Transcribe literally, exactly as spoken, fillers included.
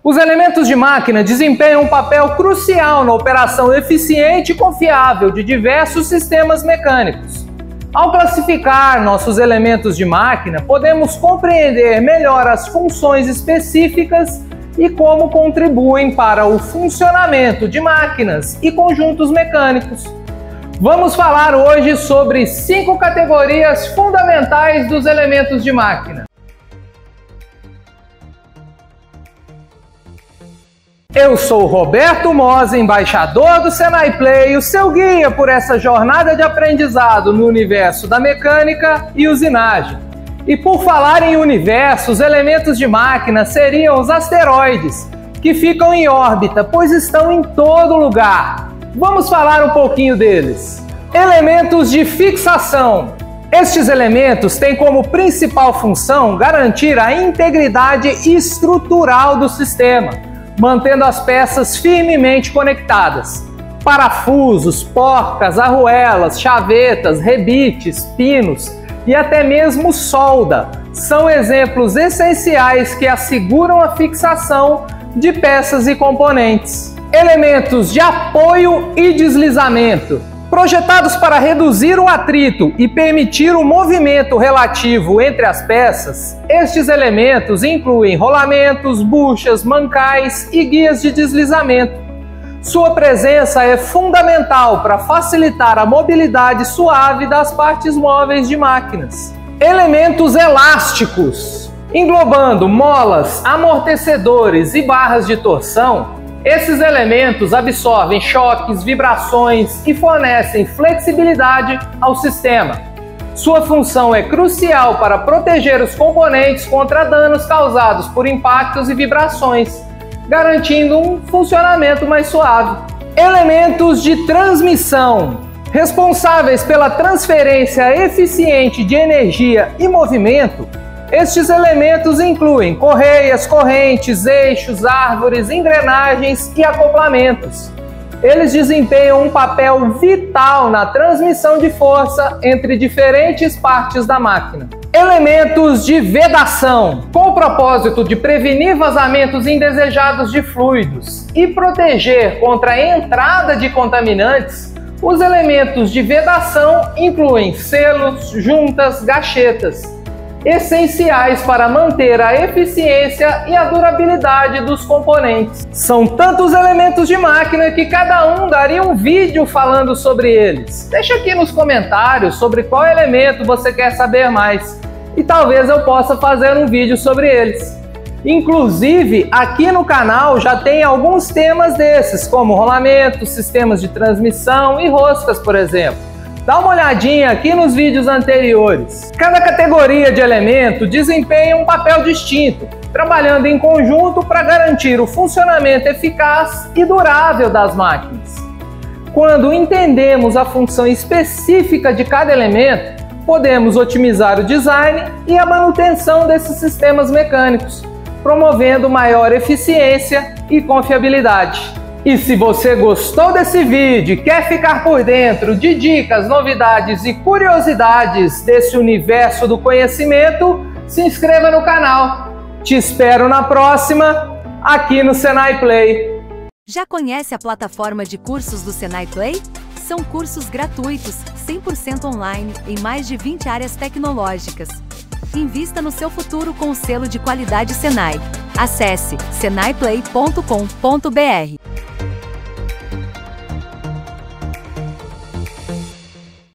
Os elementos de máquina desempenham um papel crucial na operação eficiente e confiável de diversos sistemas mecânicos. Ao classificar nossos elementos de máquina, podemos compreender melhor as funções específicas e como contribuem para o funcionamento de máquinas e conjuntos mecânicos. Vamos falar hoje sobre cinco categorias fundamentais dos elementos de máquina. Eu sou Roberto Mosa, embaixador do Senai Play, o seu guia por essa jornada de aprendizado no universo da mecânica e usinagem. E por falar em universo, os elementos de máquina seriam os asteroides, que ficam em órbita, pois estão em todo lugar. Vamos falar um pouquinho deles. Elementos de fixação. Estes elementos têm como principal função garantir a integridade estrutural do sistema, mantendo as peças firmemente conectadas. Parafusos, porcas, arruelas, chavetas, rebites, pinos e até mesmo solda são exemplos essenciais que asseguram a fixação de peças e componentes. Elementos de apoio e deslizamento. Projetados para reduzir o atrito e permitir o movimento relativo entre as peças, estes elementos incluem rolamentos, buchas, mancais e guias de deslizamento. Sua presença é fundamental para facilitar a mobilidade suave das partes móveis de máquinas. Elementos elásticos. Englobando molas, amortecedores e barras de torção, esses elementos absorvem choques, vibrações e fornecem flexibilidade ao sistema. Sua função é crucial para proteger os componentes contra danos causados por impactos e vibrações, garantindo um funcionamento mais suave. Elementos de transmissão. Responsáveis pela transferência eficiente de energia e movimento, estes elementos incluem correias, correntes, eixos, árvores, engrenagens e acoplamentos. Eles desempenham um papel vital na transmissão de força entre diferentes partes da máquina. Elementos de vedação. Com o propósito de prevenir vazamentos indesejados de fluidos e proteger contra a entrada de contaminantes, os elementos de vedação incluem selos, juntas, gachetas, essenciais para manter a eficiência e a durabilidade dos componentes. São tantos elementos de máquina que cada um daria um vídeo falando sobre eles. Deixa aqui nos comentários sobre qual elemento você quer saber mais e talvez eu possa fazer um vídeo sobre eles. Inclusive, aqui no canal já tem alguns temas desses, como rolamentos, sistemas de transmissão e roscas, por exemplo. Dá uma olhadinha aqui nos vídeos anteriores. Cada categoria de elemento desempenha um papel distinto, trabalhando em conjunto para garantir o funcionamento eficaz e durável das máquinas. Quando entendemos a função específica de cada elemento, podemos otimizar o design e a manutenção desses sistemas mecânicos, promovendo maior eficiência e confiabilidade. E se você gostou desse vídeo e quer ficar por dentro de dicas, novidades e curiosidades desse universo do conhecimento, se inscreva no canal. Te espero na próxima, aqui no Senai Play. Já conhece a plataforma de cursos do Senai Play? São cursos gratuitos, cem por cento online, em mais de vinte áreas tecnológicas. Invista no seu futuro com o selo de qualidade Senai. Acesse senai play ponto com ponto br.